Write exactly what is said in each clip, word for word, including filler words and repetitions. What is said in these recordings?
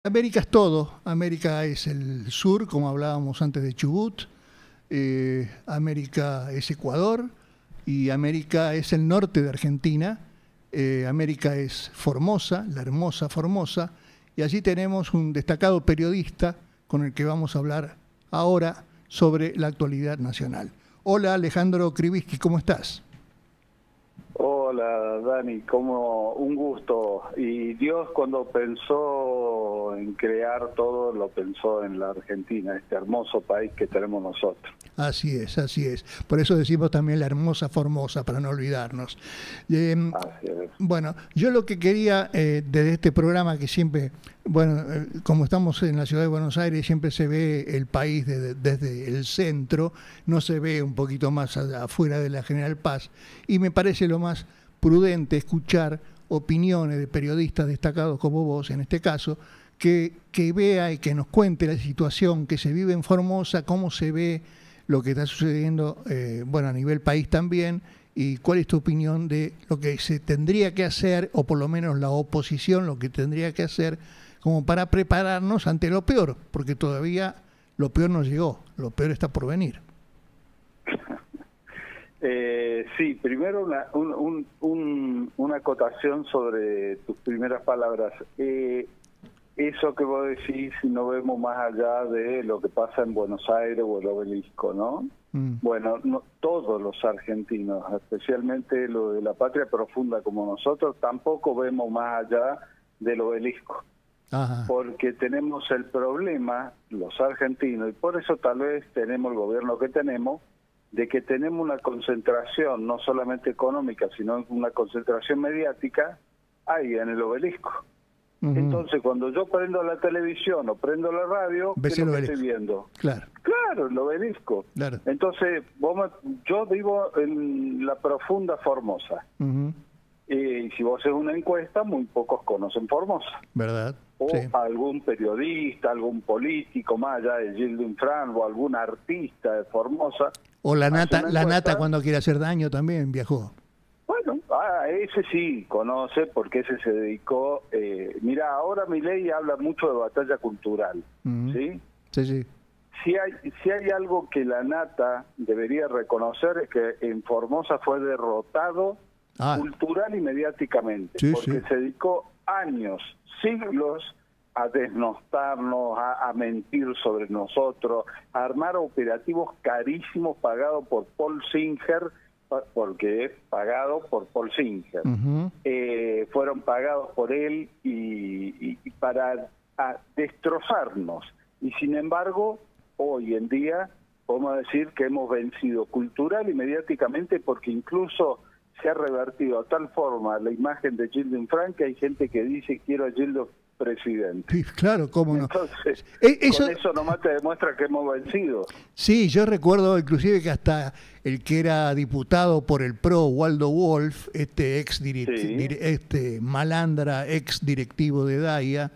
América es todo. América es el sur, como hablábamos antes de Chubut. Eh, América es Ecuador y América es el norte de Argentina. Eh, América es Formosa, la hermosa Formosa. Y allí tenemos un destacado periodista con el que vamos a hablar ahora sobre la actualidad nacional. Hola Alejandro Krivitsky, ¿cómo estás? Hola Dani, como un gusto. Y Dios cuando pensó en crear todo, lo pensó en la Argentina, este hermoso país que tenemos nosotros. Así es, así es. Por eso decimos también la hermosa Formosa, para no olvidarnos. Eh, Así es. Bueno, yo lo que quería eh, desde este programa que siempre, bueno, eh, como estamos en la ciudad de Buenos Aires, siempre se ve el país de, desde el centro, no se ve un poquito más a, afuera de la General Paz, y me parece lo más prudente escuchar opiniones de periodistas destacados como vos, en este caso, que, que vea y que nos cuente la situación que se vive en Formosa, cómo se ve lo que está sucediendo, eh, bueno, a nivel país también, y cuál es tu opinión de lo que se tendría que hacer, o por lo menos la oposición, lo que tendría que hacer, como para prepararnos ante lo peor, porque todavía lo peor no llegó, lo peor está por venir. Eh, sí, primero una, un, un, un, una acotación sobre tus primeras palabras. Eh, Eso que vos decís, no vemos más allá de lo que pasa en Buenos Aires o el Obelisco, ¿no? Mm. Bueno, no, todos los argentinos, especialmente los de la patria profunda como nosotros, tampoco vemos más allá del Obelisco. Ajá. Porque tenemos el problema, los argentinos, y por eso tal vez tenemos el gobierno que tenemos, de que tenemos una concentración, no solamente económica, sino una concentración mediática, ahí en el Obelisco. Uh-huh. Entonces, cuando yo prendo la televisión o prendo la radio, ¿qué es lo que estoy viendo? Claro. Claro, el Obelisco. Claro. Entonces, vos me, yo vivo en la profunda Formosa. Uh-huh. Y si vos haces una encuesta, muy pocos conocen Formosa. ¿Verdad? O sí. algún periodista, algún político, más allá de Gildo Infran, o algún artista de Formosa. O la nata, la nata cuando quiere hacer daño también viajó. Bueno, ah, ese sí conoce porque ese se dedicó. Eh, mira, ahora Milei habla mucho de batalla cultural, uh-huh. ¿sí? Sí, sí. Si hay, si hay algo que la nata debería reconocer es que en Formosa fue derrotado ah. cultural y mediáticamente, sí, porque sí. se dedicó años, siglos a desnostarnos, a, a mentir sobre nosotros, a armar operativos carísimos pagados por Paul Singer, porque es pagado por Paul Singer. Uh-huh. eh, fueron pagados por él y, y, y para a destrozarnos. Y sin embargo, hoy en día podemos decir que hemos vencido cultural y mediáticamente, porque incluso se ha revertido a tal forma la imagen de Gildo Infran que hay gente que dice quiero a Gildo presidente. Sí, claro, cómo no. Entonces, eh, eso, con eso nomás te demuestra que hemos vencido. Sí, yo recuerdo inclusive que hasta el que era diputado por el PRO, Waldo Wolf, este ex direct, sí. dir, este malandra, ex directivo de Daya,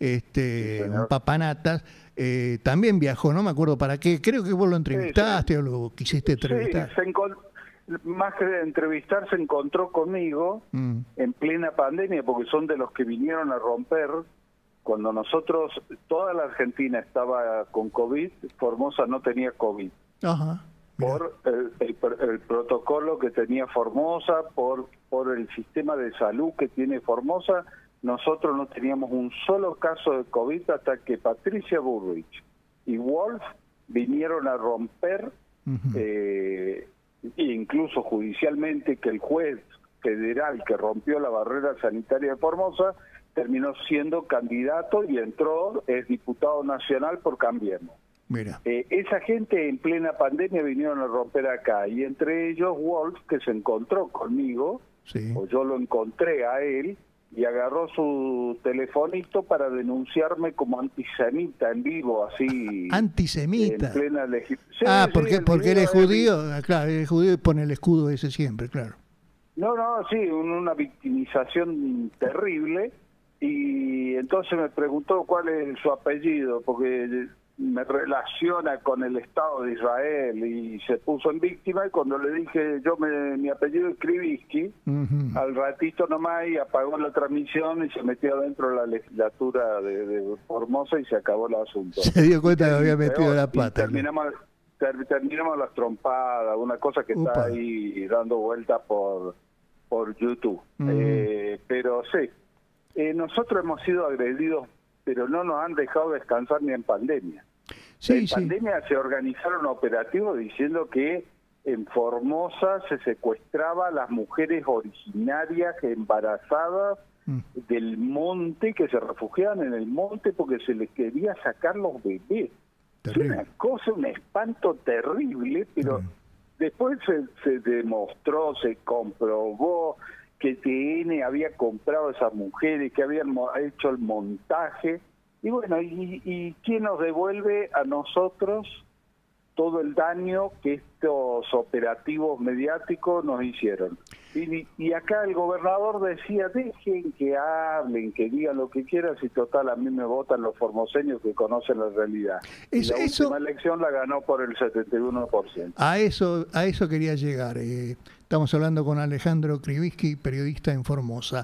este sí, un papanatas, eh, también viajó, no me acuerdo para qué, creo que vos lo entrevistaste sí, sí. o lo quisiste entrevistar. Sí, se más que de entrevistar, se encontró conmigo mm. en plena pandemia, porque son de los que vinieron a romper. Cuando nosotros, toda la Argentina estaba con COVID, Formosa no tenía COVID. Ajá, por el, el, el protocolo que tenía Formosa, por, por el sistema de salud que tiene Formosa, nosotros no teníamos un solo caso de COVID hasta que Patricia Bullrich y Wolf vinieron a romper, uh-huh. eh, incluso judicialmente, que el juez federal que rompió la barrera sanitaria de Formosa terminó siendo candidato y entró, es diputado nacional por Cambiemos. Mira. Eh, esa gente en plena pandemia vinieron a romper acá, y entre ellos Wolf, que se encontró conmigo, sí. o yo lo encontré a él, y agarró su telefonito para denunciarme como antisemita en vivo, así. ¿Antisemita? En plena legislación. Ah, sí, porque, sí, porque él es judío. De... Ah, claro, él es judío y pone el escudo ese siempre, claro. No, no, sí, una victimización terrible. Y entonces me preguntó cuál es su apellido, porque me relaciona con el Estado de Israel y se puso en víctima, y cuando le dije yo me, mi apellido es Krivitsky, uh-huh. al ratito nomás y apagó la transmisión y se metió dentro de la legislatura de, de Formosa y se acabó el asunto. Se dio cuenta que había metido la pata. Terminamos, ter, terminamos las trompadas, una cosa que Upa. Está ahí dando vueltas por, por YouTube. Uh-huh. eh, pero sí, eh, nosotros hemos sido agredidos, pero no nos han dejado descansar ni en pandemia. Sí, en sí. pandemia se organizaron operativos diciendo que en Formosa se secuestraba a las mujeres originarias embarazadas mm. del monte, que se refugiaban en el monte porque se les quería sacar los bebés. Es una cosa, un espanto terrible, pero mm. después se, se demostró, se comprobó que T N había comprado a esas mujeres, que habían hecho el montaje. Y bueno, ¿y, y quién nos devuelve a nosotros todo el daño que estos operativos mediáticos nos hicieron? Y, y acá el gobernador decía, dejen que hablen, que digan lo que quieran, si total a mí me votan los formoseños que conocen la realidad. Es, y la eso, última elección la ganó por el setenta y uno por ciento. A eso, a eso quería llegar. Eh, estamos hablando con Alejandro Krivitsky, periodista en Formosa.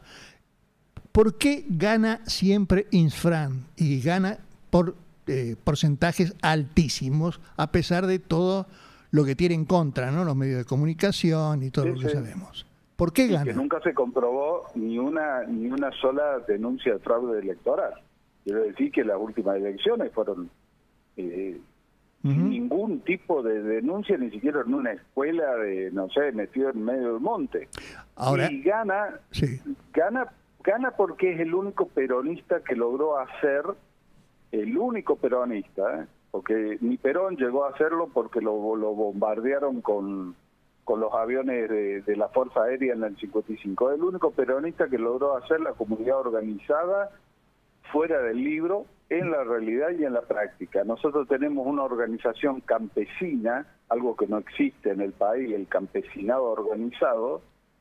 ¿Por qué gana siempre Infran? Y gana por eh, porcentajes altísimos, a pesar de todo lo que tiene en contra, ¿no? Los medios de comunicación y todo sí, lo que sí. sabemos. ¿Por qué gana? Que nunca se comprobó ni una ni una sola denuncia de fraude electoral. Quiero decir que las últimas elecciones fueron eh, uh-huh. sin ningún tipo de denuncia, ni siquiera en una escuela de, no sé, metido en medio del monte. Ahora, y gana, sí. gana, gana porque es el único peronista que logró hacer, el único peronista, ¿eh? Porque ni Perón llegó a hacerlo porque lo, lo bombardearon con, con los aviones de, de la Fuerza Aérea en el cincuenta y cinco. El único peronista que logró hacer la comunidad organizada fuera del libro, en la realidad y en la práctica. Nosotros tenemos una organización campesina, algo que no existe en el país, el campesinado organizado,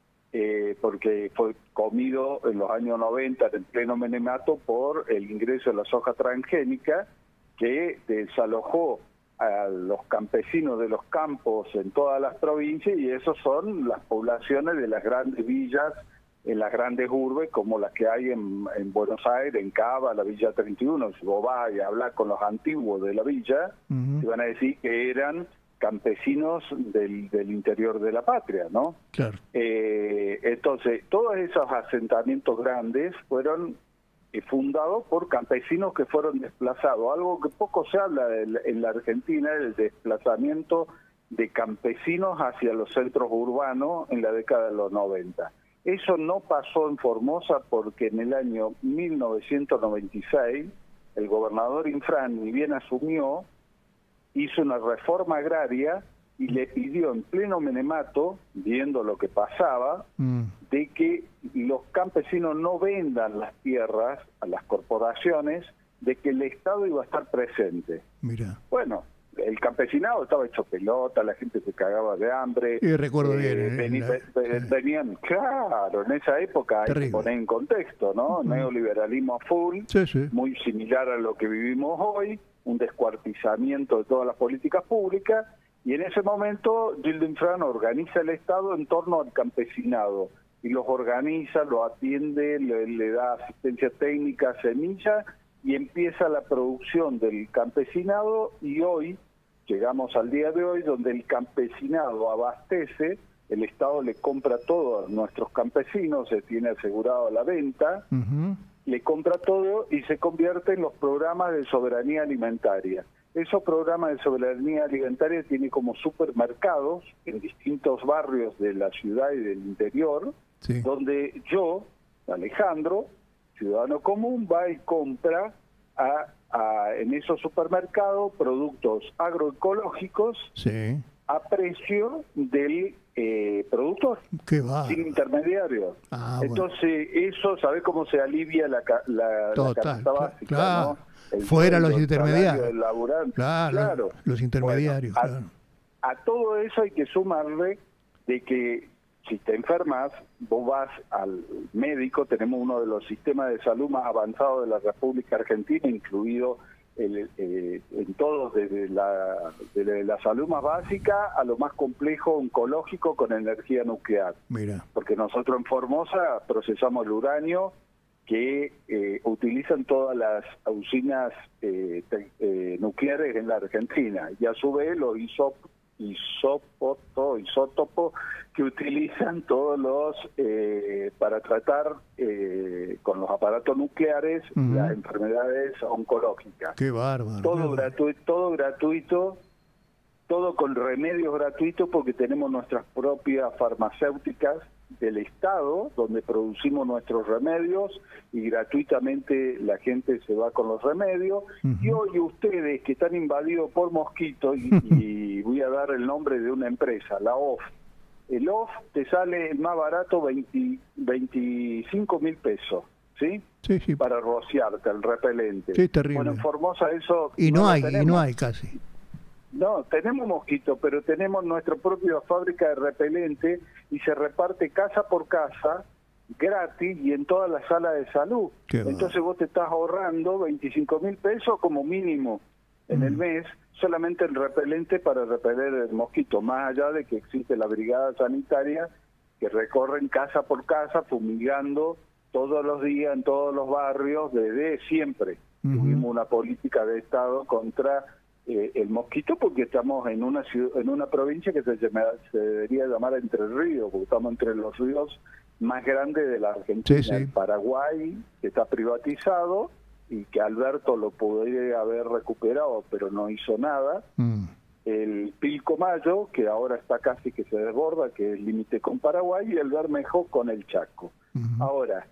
eh, porque fue comido en los años noventa, en pleno menemato, por el ingreso de la soja transgénica, que desalojó a los campesinos de los campos en todas las provincias, y esos son las poblaciones de las grandes villas, en las grandes urbes, como las que hay en, en Buenos Aires, en Cava, la Villa treinta y uno. Si vos vas y hablas con los antiguos de la villa, uh-huh. te van a decir que eran campesinos del, del interior de la patria, ¿no? Claro. Eh, entonces, todos esos asentamientos grandes fueron fundado por campesinos que fueron desplazados. Algo que poco se habla de, en la Argentina, el desplazamiento de campesinos hacia los centros urbanos en la década de los noventa. Eso no pasó en Formosa porque en el año mil novecientos noventa y seis el gobernador Infran, ni bien asumió, hizo una reforma agraria y le pidió en pleno menemato, viendo lo que pasaba, mm. de que los campesinos no vendan las tierras a las corporaciones, de que el Estado iba a estar presente. Mira. Bueno, el campesinado estaba hecho pelota, la gente se cagaba de hambre. Y recuerdo eh, bien. ¿eh? Vení, la, ven, venían, claro, en esa época terrible. Hay que poner en contexto, ¿no? Mm. Neoliberalismo full, sí, sí. muy similar a lo que vivimos hoy, un descuartizamiento de todas las políticas públicas. Y en ese momento, Gildo Infran organiza el Estado en torno al campesinado, y los organiza, lo atiende, le, le da asistencia técnica, semilla, y empieza la producción del campesinado, y hoy, llegamos al día de hoy, donde el campesinado abastece, el Estado le compra todo a nuestros campesinos, se tiene asegurado la venta, uh-huh. le compra todo y se convierte en los programas de soberanía alimentaria. Esos programas de soberanía alimentaria tienen como supermercados en distintos barrios de la ciudad y del interior, sí. donde yo, Alejandro, ciudadano común, va y compra a, a, en esos supermercados productos agroecológicos sí. a precio del eh, productor, ¿Qué va? Sin intermediarios. Ah, Entonces, bueno. eso, ¿sabés cómo se alivia la, la, Total, la canasta básica? Claro. ¿no? El Fuera los el intermediarios. Claro, claro, los intermediarios. Bueno, claro. a, a todo eso hay que sumarle de que si te enfermas, vos vas al médico. Tenemos uno de los sistemas de salud más avanzados de la República Argentina, incluido el, eh, en todo, desde la, desde la salud más básica a lo más complejo oncológico con energía nuclear. Mira. Porque nosotros en Formosa procesamos el uranio que eh, utilizan todas las usinas eh, te, eh, nucleares en la Argentina, y a su vez los isop, isópoto, isótopos que utilizan todos los eh, para tratar eh, con los aparatos nucleares uh-huh. las enfermedades oncológicas. Qué bárbaro. Todo gratuito, todo gratuito, todo con remedios gratuitos, porque tenemos nuestras propias farmacéuticas del Estado, donde producimos nuestros remedios y gratuitamente la gente se va con los remedios. Uh-huh. Y hoy ustedes que están invadidos por mosquitos, y, y voy a dar el nombre de una empresa, la O F. El O F te sale el más barato, veinte, veinticinco mil pesos, ¿sí? Sí, sí. Para rociarte el repelente. Sí, terrible. Bueno, en Formosa eso... Y no, no hay, y no hay casi. No, tenemos mosquitos, pero tenemos nuestra propia fábrica de repelente y se reparte casa por casa, gratis y en todas las salas de salud. Qué Entonces va. Vos te estás ahorrando veinticinco mil pesos como mínimo en mm. el mes, solamente el repelente para repeler el mosquito, más allá de que existe la brigada sanitaria que recorren casa por casa fumigando todos los días en todos los barrios desde siempre. Mm-hmm. Tuvimos una política de Estado contra... Eh, el mosquito, porque estamos en una ciudad, en una provincia que se, llama, se debería llamar Entre Ríos, porque estamos entre los ríos más grandes de la Argentina. Sí, sí. El Paraguay, que está privatizado y que Alberto lo podría haber recuperado, pero no hizo nada. Mm. El Pilcomayo, que ahora está casi que se desborda, que es límite con Paraguay, y el Bermejo con el Chaco. Mm-hmm. Ahora,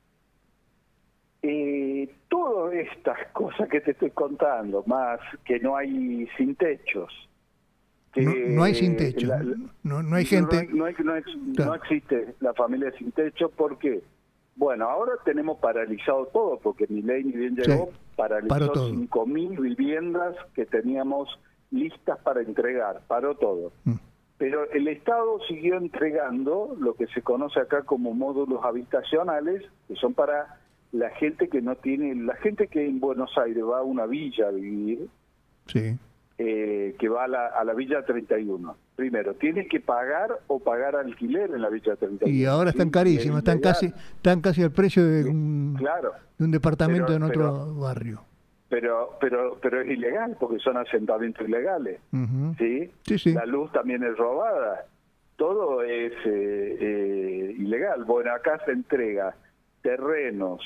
Eh, todas estas cosas que te estoy contando, más que no hay sin techos. Que no, no hay sin techo, la, no, no hay gente... No, no, hay, no, hay, claro. no existe la familia sin techo, ¿por qué? Bueno, ahora tenemos paralizado todo, porque Milei ni bien llegó, sí, paralizó cinco mil viviendas que teníamos listas para entregar, paró todo. Mm. Pero el Estado siguió entregando lo que se conoce acá como módulos habitacionales, que son para... la gente que no tiene, la gente que en Buenos Aires va a una villa a vivir, sí. eh, que va a la, a la Villa treinta y uno. Primero, tiene que pagar o pagar alquiler en la Villa treinta y uno. Y ahora están ¿sí? carísimos, están casi, están casi al precio de un, claro, de un departamento pero, en otro pero, barrio. Pero, pero, pero es ilegal, porque son asentamientos ilegales. Uh-huh. ¿sí? Sí, sí. La luz también es robada. Todo es eh, eh, ilegal. Bueno, acá se entrega terrenos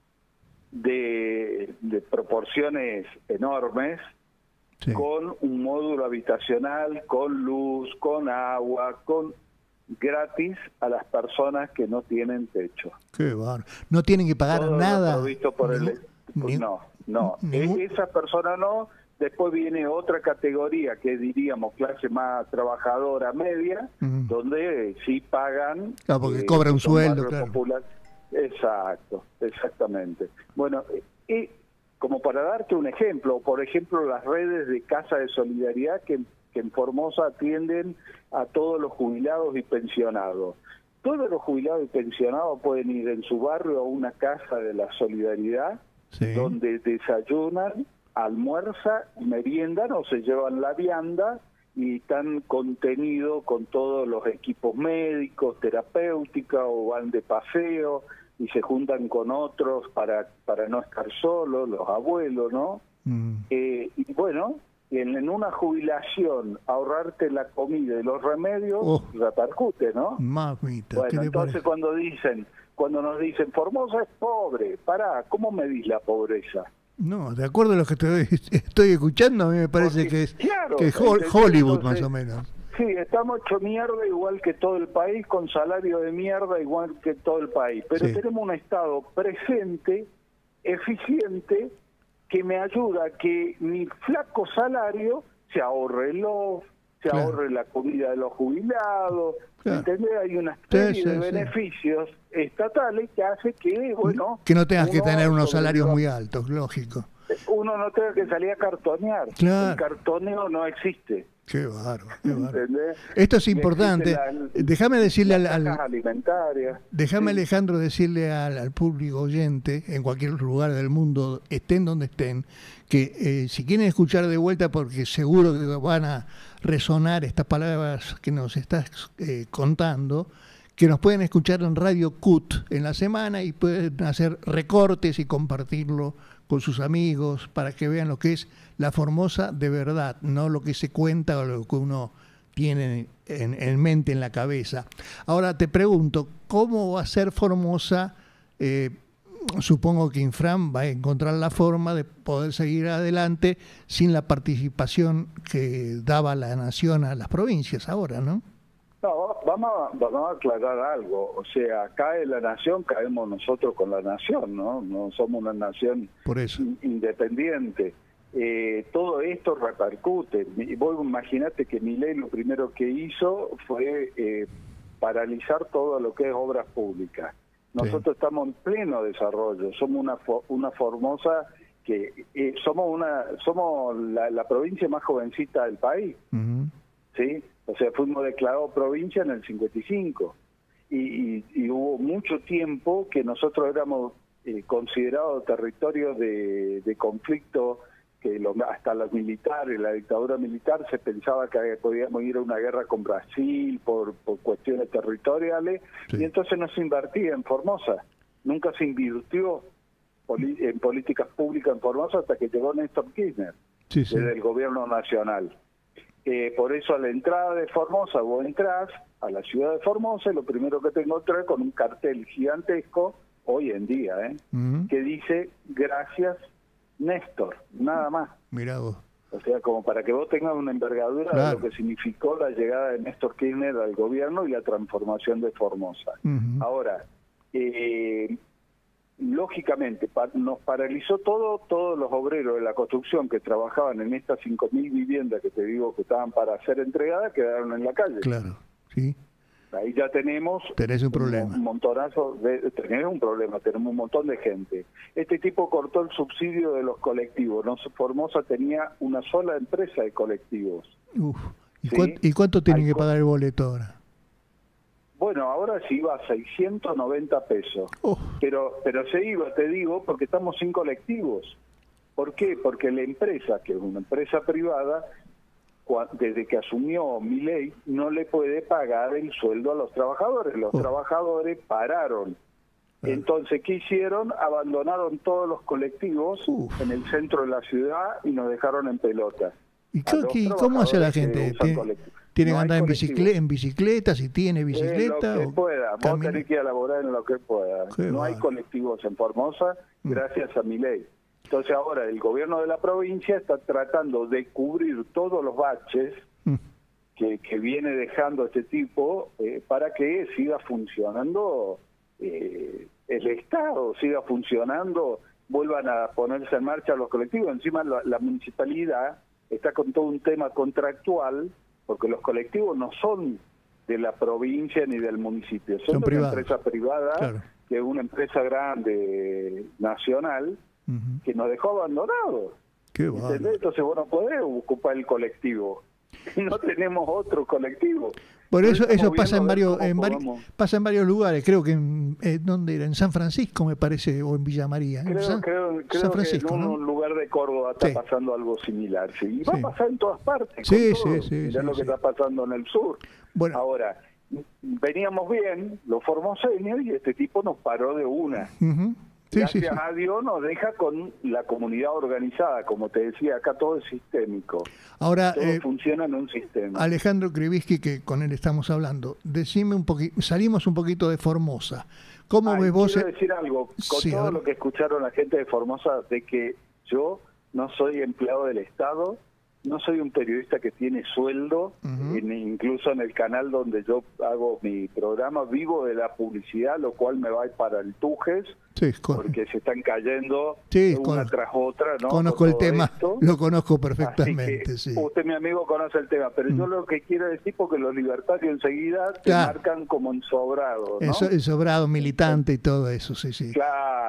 de, de proporciones enormes, sí, con un módulo habitacional, con luz, con agua, con gratis a las personas que no tienen techo. Qué bárbaro. No tienen que pagar Todo nada. Por ni, el, pues ni, no, no. Ni, Esa persona no. Después viene otra categoría que diríamos clase más trabajadora media, uh-huh, donde sí pagan. Claro, porque eh, cobra un sueldo, claro. Popular. Exacto, exactamente. Bueno, y como para darte un ejemplo, por ejemplo, las redes de Casa de Solidaridad que, que en Formosa atienden a todos los jubilados y pensionados. Todos los jubilados y pensionados pueden ir en su barrio a una Casa de la Solidaridad, sí, donde desayunan, almuerzan, meriendan o se llevan la vianda y están contenidos con todos los equipos médicos, terapéuticos, o van de paseo y se juntan con otros para para no estar solos, los abuelos, ¿no? Mm. Eh, y bueno, en, en una jubilación, ahorrarte la comida y los remedios, oh, repercute, ¿no? Mamita, bueno, entonces cuando dicen, cuando nos dicen, Formosa es pobre, pará, ¿cómo medís la pobreza? No, de acuerdo a lo que te estoy escuchando, a mí me parece Porque, que es, claro, que es Hollywood, entonces, más o menos. Sí, estamos hecho mierda igual que todo el país, con salario de mierda igual que todo el país. Pero sí, tenemos un Estado presente, eficiente, que me ayuda a que mi flaco salario se ahorre el O F, se claro, ahorre la comida de los jubilados, claro, ¿entendés? Hay una serie sí, sí, de beneficios sí, estatales que hace que, bueno... Que no tengas que tener unos salarios muy altos, lógico. uno no tenga que salir a cartonear. Claro. El cartoneo no existe. Qué bárbaro, qué bárbaro. Esto es importante. La, déjame decirle al, al déjame sí. Alejandro decirle al, al público oyente en cualquier lugar del mundo, estén donde estén, que eh, si quieren escuchar de vuelta, porque seguro que van a resonar estas palabras que nos estás eh, contando, que nos pueden escuchar en Radio C U T en la semana y pueden hacer recortes y compartirlo con sus amigos para que vean lo que es la Formosa de verdad, no lo que se cuenta o lo que uno tiene en, en mente, en la cabeza. Ahora te pregunto, ¿cómo va a ser Formosa? Eh, supongo que Infram va a encontrar la forma de poder seguir adelante sin la participación que daba la nación a las provincias ahora, ¿no? No, vamos a, vamos a aclarar algo. O sea, cae la nación, caemos nosotros con la nación, ¿no? No somos una nación Por eso. independiente. Eh, todo esto repercute. Vos imaginate que Milei lo primero que hizo fue eh, paralizar todo lo que es obras públicas. Nosotros sí. estamos en pleno desarrollo. Somos una una Formosa que eh, somos una somos la, la provincia más jovencita del país. Uh-huh. ¿Sí? O sea, fuimos declarados provincia en el cincuenta y cinco y, y, y hubo mucho tiempo que nosotros éramos eh, considerados territorios de, de conflicto, que lo, hasta los militares, la dictadura militar se pensaba que podíamos ir a una guerra con Brasil por, por cuestiones territoriales, sí. y entonces no se invertía en Formosa, nunca se invirtió poli, en políticas públicas en Formosa hasta que llegó Néstor Kirchner, sí, sí. desde el gobierno nacional. Eh, por eso a la entrada de Formosa, vos entrás a la ciudad de Formosa y lo primero que te encontrás con un cartel gigantesco, hoy en día, ¿eh? Uh-huh. que dice, gracias Néstor, nada más. Mirá vos. O sea, como para que vos tengas una envergadura claro. de lo que significó la llegada de Néstor Kirchner al gobierno y la transformación de Formosa. Uh-huh. Ahora, eh, lógicamente, pa nos paralizó todo, todos los obreros de la construcción que trabajaban en estas cinco mil viviendas que te digo que estaban para ser entregadas, quedaron en la calle. Claro, sí. Ahí ya tenemos tenés un problema. Un montonazo de, tenés un problema, tenemos un montón de gente. Este tipo cortó el subsidio de los colectivos. No, Formosa tenía una sola empresa de colectivos. Uf. ¿Y, ¿sí? cuánto, ¿y cuánto tienen que pagar el boleto ahora? Bueno, ahora se iba a seiscientos noventa pesos, oh. pero pero se iba, te digo, porque estamos sin colectivos. ¿Por qué? Porque la empresa, que es una empresa privada, desde que asumió Milei, no le puede pagar el sueldo a los trabajadores. Los oh. trabajadores pararon. Ah. Entonces, ¿qué hicieron? Abandonaron todos los colectivos Uf. en el centro de la ciudad y nos dejaron en pelota. ¿Y qué, cómo hace la gente? ¿Tiene que no andar en bicicleta, en bicicleta, si tiene bicicleta? Eh, lo que o pueda, vos camina? tenés que ir a laborar en lo que pueda. Qué no va. hay colectivos en Formosa mm. gracias a Milei. Entonces ahora el gobierno de la provincia está tratando de cubrir todos los baches mm. que, que viene dejando este tipo eh, para que siga funcionando eh, el Estado, siga funcionando, vuelvan a ponerse en marcha los colectivos. Encima la, la municipalidad está con todo un tema contractual, porque los colectivos no son de la provincia ni del municipio, son, son de privados. Una empresa privada, claro. que es una empresa grande, nacional, uh-huh. que nos dejó abandonados. Qué bueno. Entonces vos no podés ocupar el colectivo. No tenemos otro colectivo. Por eso eso pasa en varios en varios pasa en varios lugares, creo que en eh, ¿dónde era? En San Francisco me parece, o en Villa María. Creo, San, creo, creo San Francisco, que en un ¿no? lugar de Córdoba está sí. pasando algo similar, sí. Y va sí. a pasar en todas partes. Sí, sí, sí. Mirá sí, lo sí. que está pasando en el sur. Bueno. Ahora, veníamos bien, los formoseños, y este tipo nos paró de una. Uh-huh. Sí, Gracias sí, sí. a Dios nos deja con la comunidad organizada, como te decía, acá todo es sistémico. Ahora, todo eh, funciona en un sistema. Alejandro Krivitsky, que con él estamos hablando, decime un poquito, salimos un poquito de Formosa. ¿Cómo Ay, ves vos? Quiero decir algo, con sí, todo ahora... lo que escucharon la gente de Formosa, de que yo no soy empleado del Estado, no soy un periodista que tiene sueldo, uh-huh. en, incluso en el canal donde yo hago mi programa, vivo de la publicidad, lo cual me va para el Tujes, sí, porque se están cayendo sí, una con, tras otra. ¿no? Conozco el tema, esto. Lo conozco perfectamente. Así que, sí. Usted, mi amigo, conoce el tema, pero mm. yo lo que quiero decir, porque los libertarios enseguida te claro. marcan como ensobrado, ¿no? Eso, ensobrado, militante y todo eso, sí, sí. Claro. Mm.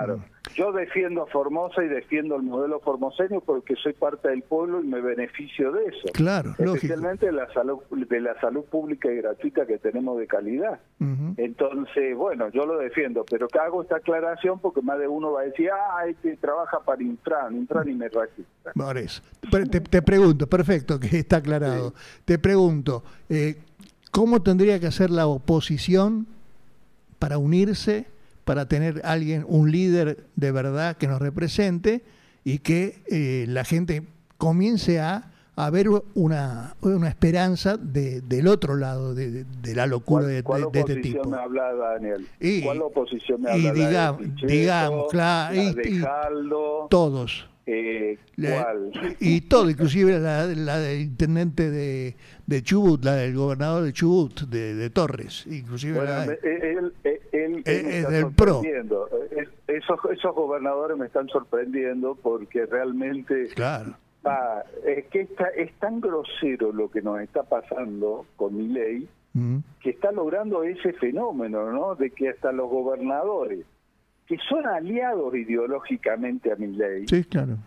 Yo defiendo a Formosa y defiendo el modelo formoseño porque soy parte del pueblo y me beneficio de eso. Claro, especialmente de la salud, de la salud pública y gratuita que tenemos de calidad. Uh-huh. Entonces, bueno, yo lo defiendo, pero que hago esta aclaración porque más de uno va a decir, ah, este trabaja para Intran, Intran y me registra. Por eso. Te, te pregunto, perfecto, que está aclarado. Sí. Te pregunto, eh, ¿cómo tendría que hacer la oposición para unirse, para tener alguien, un líder de verdad que nos represente y que eh, la gente comience a, a ver una, una esperanza de, del otro lado de, de, de la locura de, de, de este tipo? ¿Cuál oposición me habla, Daniel? Y, ¿Cuál oposición me habla? Y digamos, Pichetto, digamos claro, la y, de Jaldo, todos. Eh, ¿cuál? Y todo, inclusive la, la del intendente de, de Chubut, la del gobernador de Chubut, de, de Torres, inclusive bueno, la, él, él, él, él es del PRO. Esos, esos gobernadores me están sorprendiendo porque realmente claro. ah, es que está, es tan grosero lo que nos está pasando con Milei, mm. que está logrando ese fenómeno, ¿no? De que hasta los gobernadores que son aliados ideológicamente a Milei, sí, claro,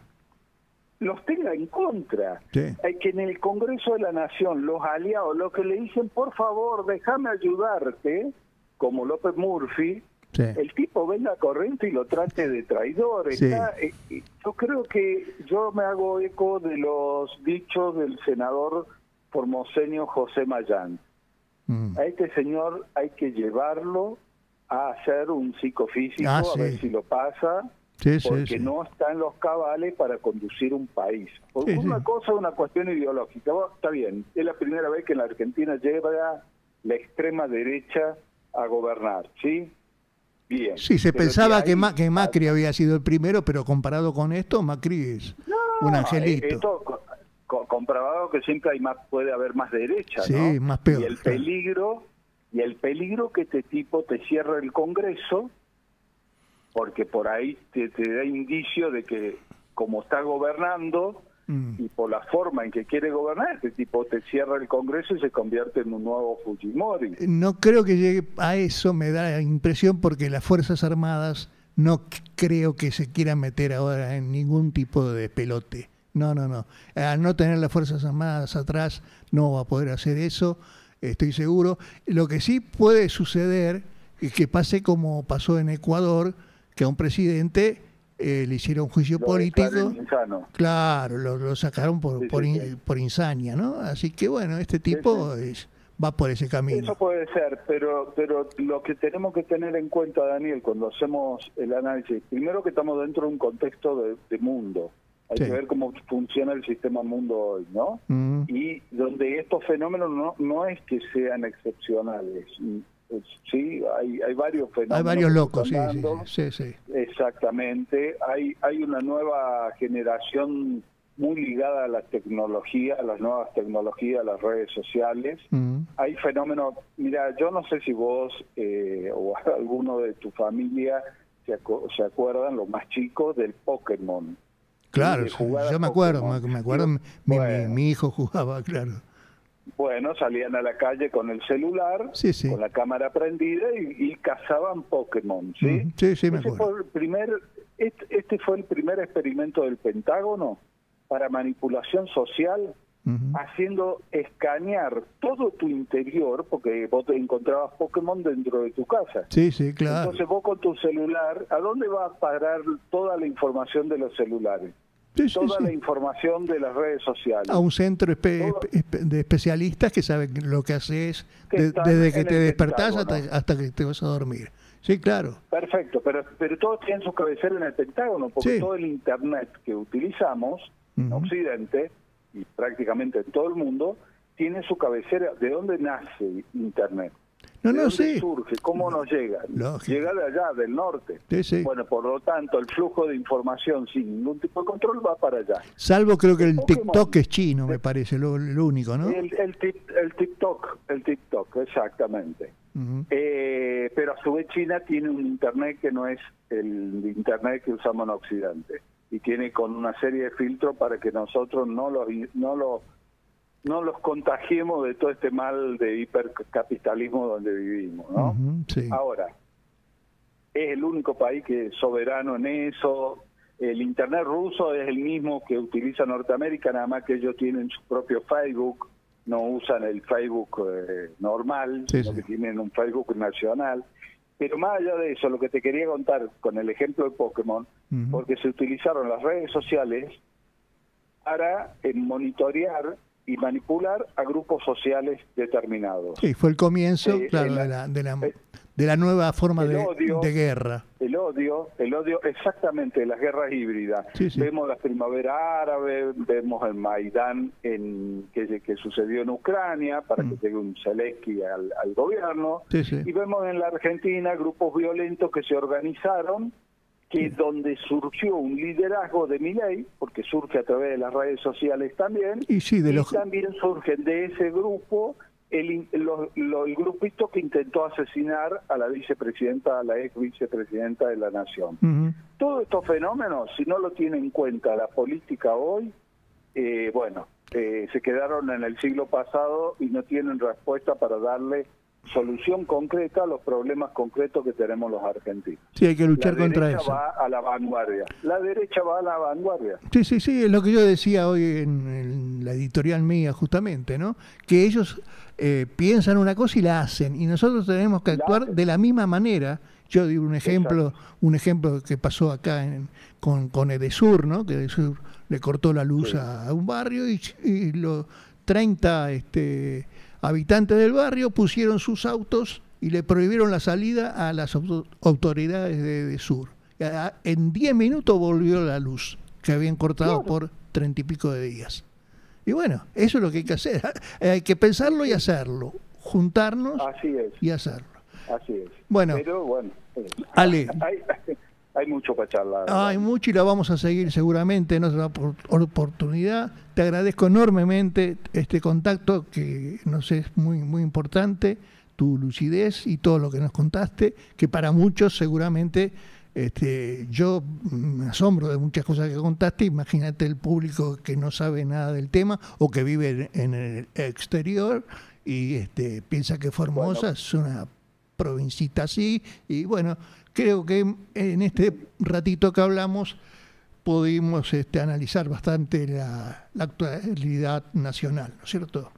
los tenga en contra. Sí. Hay que en el Congreso de la Nación, los aliados, los que le dicen, por favor, déjame ayudarte, como López Murphy, sí. el tipo venga corriente y lo trate de traidor. Sí. Está, eh, yo creo que yo me hago eco de los dichos del senador formoseño José Mayán. Mm. A este señor hay que llevarlo a hacer un psicofísico, ah, a sí. ver si lo pasa, sí, porque sí, sí. no está en los cabales para conducir un país. Porque sí, una sí. cosa es una cuestión ideológica. Bueno, está bien, es la primera vez que en la Argentina lleva la extrema derecha a gobernar, ¿sí? Bien. Sí, se pero pensaba que, ahí, que Macri había sido el primero, pero comparado con esto, Macri es no, un angelito. Esto, comprobado que siempre hay más, puede haber más derecha, sí, ¿no? más peor. Y el peligro... Y el peligro que este tipo te cierre el Congreso, porque por ahí te, te da indicio de que como está gobernando mm. y por la forma en que quiere gobernar, este tipo te cierra el Congreso y se convierte en un nuevo Fujimori. No creo que llegue a eso, me da la impresión, porque las Fuerzas Armadas no creo que se quieran meter ahora en ningún tipo de despelote. No, no, no. Al no tener las Fuerzas Armadas atrás, no va a poder hacer eso. Estoy seguro. Lo que sí puede suceder es que pase como pasó en Ecuador, que a un presidente eh, le hicieron juicio lo político. Claro, lo, lo sacaron por, sí, por, sí, in, sí. por insania, ¿no? Así que bueno, este tipo sí, sí. Es, va por ese camino. Eso puede ser, pero pero lo que tenemos que tener en cuenta, Daniel, cuando hacemos el análisis, primero que estamos dentro de un contexto de, de mundo. Hay sí. que ver cómo funciona el sistema mundo hoy, ¿no? Mm. Y donde estos fenómenos no no es que sean excepcionales. Sí, hay hay varios fenómenos. Hay varios locos, sí, sí, sí, sí. Exactamente. Hay hay una nueva generación muy ligada a la tecnología, a las nuevas tecnologías, a las redes sociales. Mm. Hay fenómenos, mira, yo no sé si vos eh, o alguno de tu familia se, acu se acuerdan, los más chicos, del Pokémon. Claro, sí, yo me acuerdo, me, me acuerdo, mi, bueno, mi, mi hijo jugaba, claro. Bueno, salían a la calle con el celular, sí, sí. con la cámara prendida y, y cazaban Pokémon, ¿sí? Mm, sí, sí, me Ese acuerdo. Fue el primer, este, este fue el primer experimento del Pentágono para manipulación social, uh-huh. haciendo escanear todo tu interior, porque vos te encontrabas Pokémon dentro de tu casa. Sí, sí, claro. Entonces vos con tu celular, ¿a dónde va a parar toda la información de los celulares? Sí, sí, toda sí. la información de las redes sociales. A un centro espe espe de especialistas que saben lo que haces de, desde que te despertás hasta, hasta que te vas a dormir. Sí, claro. Perfecto, pero, pero todos tienen su cabecera en el Pentágono, porque sí. todo el Internet que utilizamos uh-huh. en Occidente y prácticamente en todo el mundo tiene su cabecera. ¿De dónde nace Internet? No, ¿De no, dónde sí. surge? ¿Cómo nos llega? Lógico. Llega de allá, del norte. Sí, sí. Bueno, por lo tanto, el flujo de información sin ningún tipo de control va para allá. Salvo creo que el, el TikTok es chino, me parece, lo, lo único, ¿no? El, el, el TikTok, el TikTok, exactamente. Uh-huh. eh, pero a su vez China tiene un Internet que no es el Internet que usamos en Occidente. Y tiene con una serie de filtros para que nosotros no los... No los no los contagiemos de todo este mal de hipercapitalismo donde vivimos, ¿no? Uh-huh, sí. Ahora, es el único país que es soberano en eso. El Internet ruso es el mismo que utiliza Norteamérica, nada más que ellos tienen su propio Facebook, no usan el Facebook eh, normal, sí, sino sí. que tienen un Facebook nacional. Pero más allá de eso, lo que te quería contar con el ejemplo de Pokémon, uh-huh. porque se utilizaron las redes sociales para eh, monitorear y manipular a grupos sociales determinados. Sí, fue el comienzo, eh, claro, la, de, la, de, la, de la nueva forma de, odio, de guerra. El odio, el odio, exactamente, las guerras híbridas. Sí, sí. Vemos la primavera árabe, vemos el Maidán en, que, que sucedió en Ucrania para mm. que llegue un Zelensky al, al gobierno, sí, sí. y vemos en la Argentina grupos violentos que se organizaron, que sí. donde surgió un liderazgo de Milei, porque surge a través de las redes sociales también, y, sí, de los... y también surgen de ese grupo el, lo, lo, el grupito que intentó asesinar a la vicepresidenta, a la ex vicepresidenta de la Nación. Uh-huh. Todos estos fenómenos, si no lo tiene en cuenta la política hoy, eh, bueno, eh, se quedaron en el siglo pasado y no tienen respuesta para darle solución concreta a los problemas concretos que tenemos los argentinos. Sí, hay que luchar contra eso. La derecha va a la vanguardia. La derecha va a la vanguardia. Sí, sí, sí, es lo que yo decía hoy en, en la editorial mía justamente, ¿no? Que ellos eh, piensan una cosa y la hacen, y nosotros tenemos que actuar de la misma manera. Yo digo un ejemplo, Exacto. un ejemplo que pasó acá en, con, con Edesur, ¿no? Que Edesur le cortó la luz sí. a, a un barrio y, y los treinta este, habitantes del barrio pusieron sus autos y le prohibieron la salida a las auto autoridades de Edesur. En diez minutos volvió la luz, que habían cortado claro. por treinta y pico de días. Y bueno, eso es lo que hay que hacer. Hay que pensarlo y hacerlo. Juntarnos Así es. y hacerlo. Así es. Bueno, Pero bueno, eh, Ale, hay, hay mucho para charlar. Hay mucho y lo vamos a seguir seguramente en otra oportunidad. Te agradezco enormemente este contacto que nos es muy muy importante, tu lucidez y todo lo que nos contaste, que para muchos seguramente este, yo me asombro de muchas cosas que contaste. Imagínate el público que no sabe nada del tema o que vive en el exterior y este, piensa que Formosa bueno. es una provincita así, y bueno, creo que en este ratito que hablamos pudimos este, analizar bastante la, la actualidad nacional, ¿no es cierto?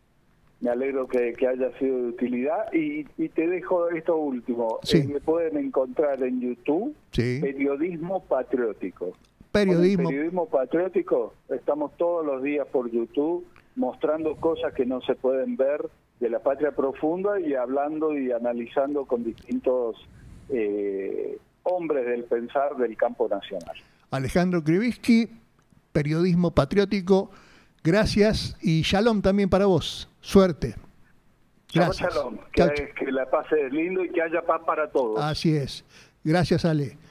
Me alegro que, que haya sido de utilidad y, y te dejo esto último. Sí. Eh, me pueden encontrar en YouTube, sí. Periodismo Patriótico. Periodismo. Periodismo Patriótico, estamos todos los días por YouTube mostrando cosas que no se pueden ver de la patria profunda y hablando y analizando con distintos eh, hombres del pensar del campo nacional. Alejandro Krivitsky, Periodismo Patriótico, gracias y shalom también para vos. Suerte. Gracias. Shalom, que, que la pases lindo y que haya paz para todos. Así es. Gracias, Ale.